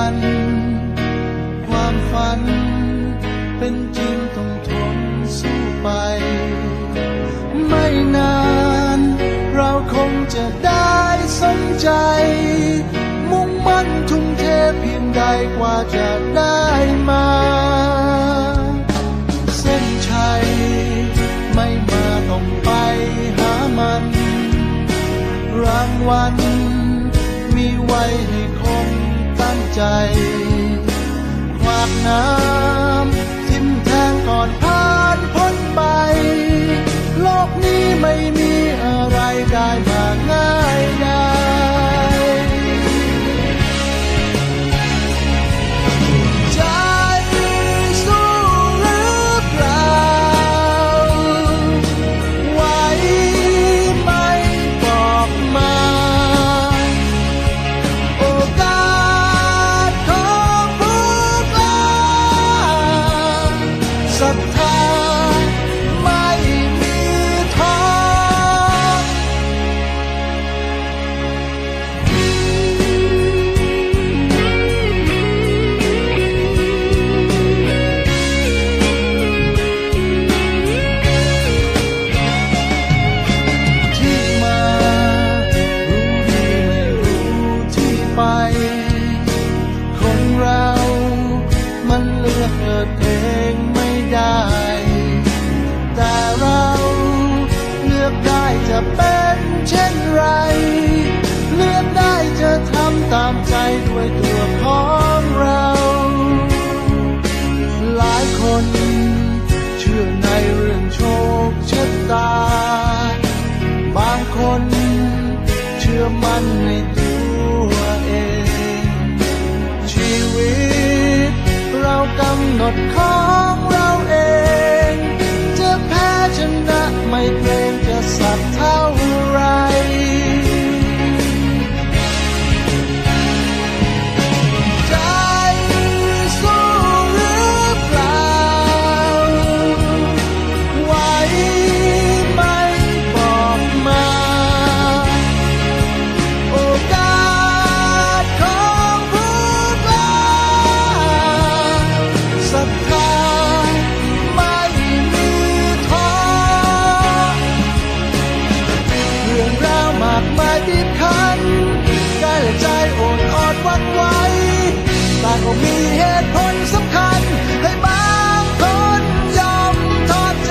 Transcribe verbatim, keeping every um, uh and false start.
กันความฝันเป็นจริงต้องทนสู้ไปไม่นานเราคงจะได้สมใจมุ่งมั่นทุ่มเทเพียงใดกว่าจะได้มาเส้นชัยไม่มาต้องไปหามันรางวัลมีไว้ให้คนตั้งใจขวากน้ำทิ่มแทงก่อนผ่านพ้นไปโลกนี้ไม่มีอะไรได้มาง่ายได้ใจสู้หรือเปล่าไหวไหมบอกมาโอกาสของผู้กล้าศรัทธาไม่มีท้อที่มารู้ดีไม่รู้ที่ไปคนเรามันเลือกเกิดเองไม่ได้แต่เราเลือกได้จะเป็นเช่นไรเลือกได้จะทำตามใจด้วยตัวของเราหลายคนเชื่อในเรื่องโชคชะตาบางคนเชื่อมั่นในตัวเองชีวิตเรากำหนดของเราเองจะแพ้ชนะไม่เกรงจะสักเท่าไรใจสู้หรือเปล่าไหวไหมบอกมาโอกาสของผู้กล้าศรัทธาไม่มีท้อเรื่องราวมากมายบีบคั้นกายและใจโอนอ่อนหวั่นไหวต่างก็มีเหตุผลสำคัญให้บางคนยอมทอดใจ